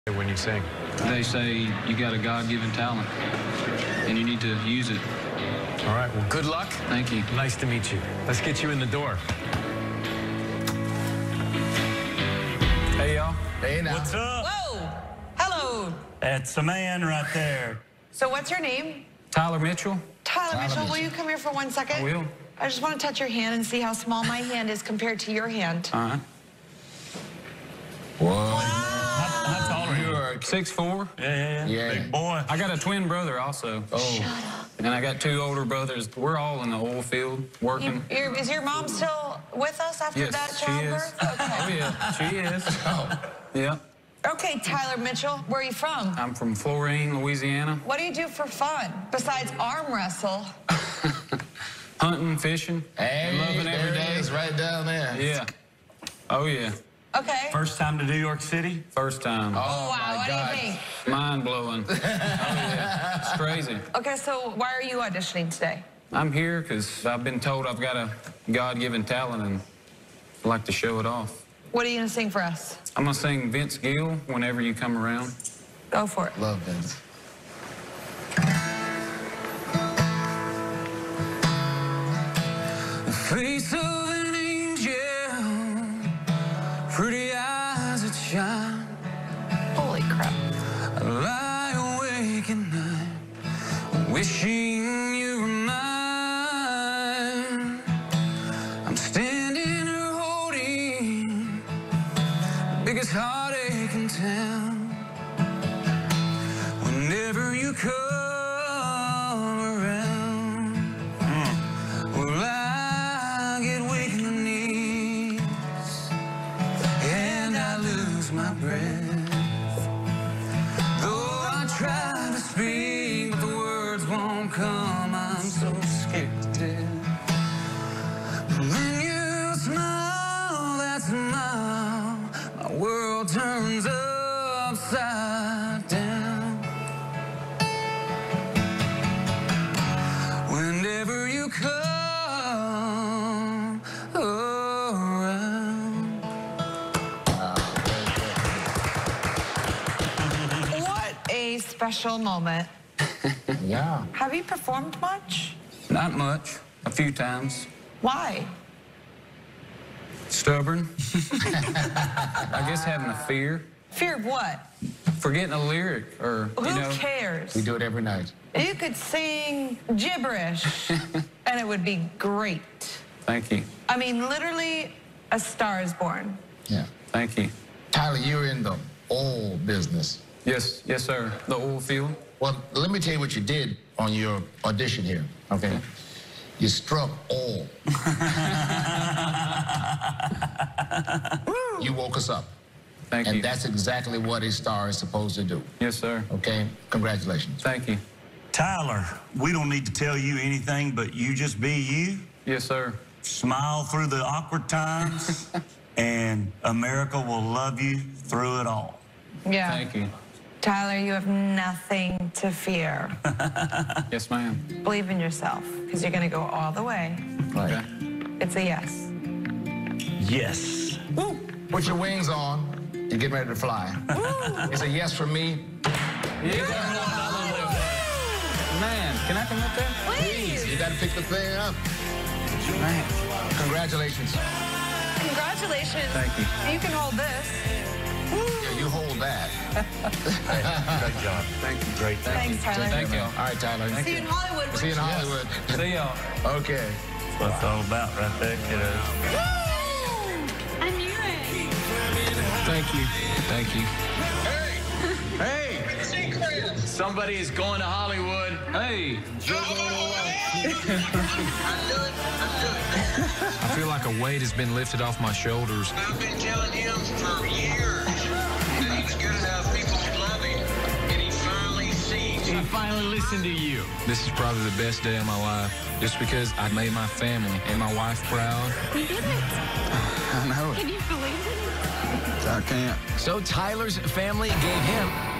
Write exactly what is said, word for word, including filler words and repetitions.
When you sing? They say you got a God-given talent, and you need to use it. All right, well, good luck. Thank you. Nice to meet you. Let's get you in the door. Hey, y'all. Hey, now. What's up? Whoa! Hello. That's a man right there. So what's your name? Tyler Mitchell. Tyler, Tyler Mitchell, Mitchell. will you come here for one second? I will. I just want to touch your hand and see how small my hand is compared to your hand. Uh-huh. Whoa. How, how tall are you? You're six four. Yeah, yeah, yeah. Yeah. Big boy. I got a twin brother also. Oh. And I got two older brothers. We're all in the oil field working. You, you're, is your mom still with us after Yes, that she childbirth? is. Okay. Oh, yeah, she is. Oh. Yeah. Okay, Tyler Mitchell, where are you from? I'm from Florine, Louisiana. What do you do for fun besides arm wrestle? Hunting, fishing, Hey, loving there every it day. is, right down there. Yeah. Oh, yeah. Okay. First time to New York City? First time. Oh, wow, my what God. do you think? Mind-blowing. Oh, yeah. It's crazy. Okay, so why are you auditioning today? I'm here because I've been told I've got a God-given talent and I'd like to show it off. What are you going to sing for us? I'm going to sing Vince Gill whenever you come around. Go for it. Love Vince. The face of an angel, pretty eyes that shine. Holy crap. I lie awake at night, wishing you were mine. I'm standing here holding the biggest heartache in town. Whenever you come around, well, I get weak in the knees and I lose my breath. Though I try to speak, but the words won't come. I'm so scared to death. When you smile, that smile, my world turns upside down. Whenever you come around. What a special moment. Yeah. Have you performed much? Not much, a few times. Why? Stubborn. I guess having a fear. Fear of what? Forgetting a lyric or, Who you know. cares? We do it every night. You could sing gibberish and it would be great. Thank you. I mean, literally, a star is born. Yeah. Thank you. Tyler, you're in the oil business. Yes, yes, sir. The oil field. Well, let me tell you what you did on your audition here, okay? You struck oil. You woke us up. Thank And you. that's exactly what a star is supposed to do, Yes, sir. okay? Congratulations. Thank you. Tyler, we don't need to tell you anything, but you just be you. Yes, sir. Smile through the awkward times, and America will love you through it all. Yeah. Thank you. Tyler, you have nothing to fear. Yes, ma'am. Believe in yourself, because you're going to go all the way. Right. Okay. It's a yes. Yes. Woo. Put your wings on. You're getting ready to fly. It's a yes from me. Yeah. Man, can I come up there? Please. You got to pick the thing up. Man. Congratulations. Congratulations. Thank you. You can hold this. Yeah, you hold that. Great job. Thank you. Great. Thanks, Tyler. Thank y'all. All right, Tyler. See you in Hollywood. See you in Hollywood. See y'all. Okay. That's what it's all about right there, kiddo. I knew it. Thank you. Thank you. Hey! Somebody is going to Hollywood. Hey. I feel like a weight has been lifted off my shoulders. I've been telling him for years that he was good enough, people would love him, and he finally sees. I finally listened to you. This is probably the best day of my life, just because I made my family and my wife proud. You did it. I know it. Can you believe it? I can't. So Tyler's family gave him